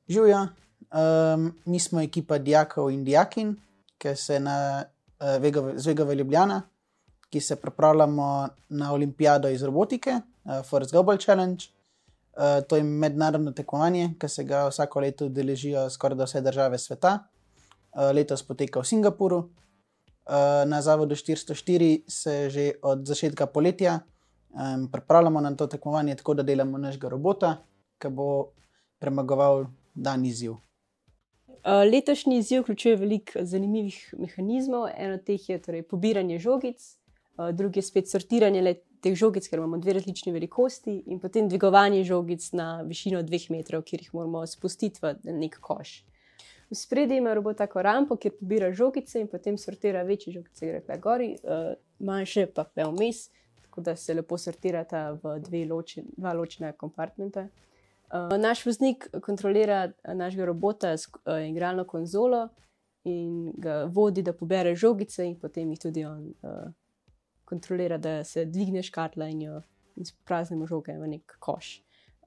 Živjo, mi smo ekipa dijakov in dijakinj, ki se z Vegove Ljubljana, ki se pripravljamo na olimpijado iz robotike, Forest Global Challenge. To je mednarodno tekmovanje, ki se ga vsako leto udeležijo skoraj vse države sveta. Letos poteka v Singapuru. Na Zavodu 404 se že od začetka poletja pripravljamo na to tekmovanje, tako da delamo našega robota, ki bo premagoval dan izziv. Letošnji izziv vključuje veliko zanimivih mehanizmov. Eno od teh je torej pobiranje žogic, drugi je spet sortiranje teh žogic, ker imamo dve različni velikosti, in potem dvigovanje žogic na višino 2 metrov, kjer jih moramo spustiti v nek koš. V spredju ima robot tako rampo, kjer pobira žogice in potem sortira večje žogice, gre pa gori, manjše pa vmes, tako da se lepo sortirata v dva ločena kompartmenta. Naš voznik kontrolira našega robota s igralno konzolo in ga vodi, da pobere žogice, in potem jih tudi on kontrolira, da se dvigne škatla in spraznimo žoge v nek koš.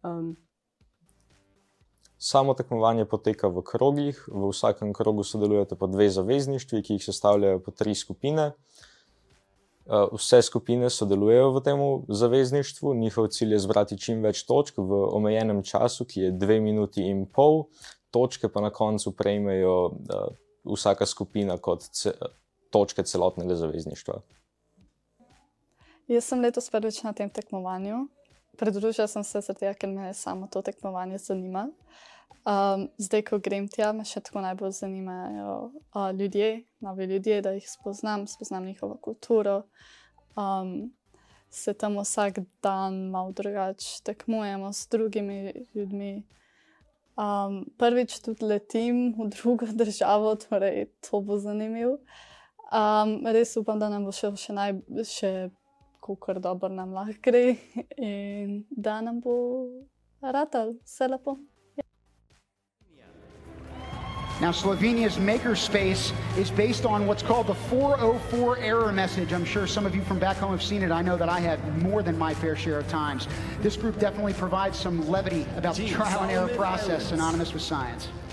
Samo tekmovanje poteka v krogih. V vsakem krogu sodelujete po 2 zavezništvi, ki jih sestavljajo po 3 skupine. Vse skupine sodelujejo v tem zavezništvu. Njihov cilj je zbrati čim več točk v omejenem času, ki je 2 minuti in pol. Točke pa na koncu prejmejo vsaka skupina kot točke celotnega zavezništva. Jaz sem letos prvič na tem tekmovanju. Pridružila sem se zato, ker me samo to tekmovanje zanima. Zdaj, ko grem tja, me še tako najbolj zanimajo ljudje, novi ljudje, da jih spoznam njihovo kulturo. Se tam vsak dan malo drugače tekmujemo s drugimi ljudmi. Prvič tudi letim v drugo državo, torej to bo zanimivo. Res upam, da nam bo še kolikor dobro nam lahko gre in da nam bo ratalo vse lepo. Now, Slovenia's makerspace is based on what's called the 404 error message. I'm sure some of you from back home have seen it. I know that I have more than my fair share of times. This group definitely provides some levity about the trial and error process synonymous with science.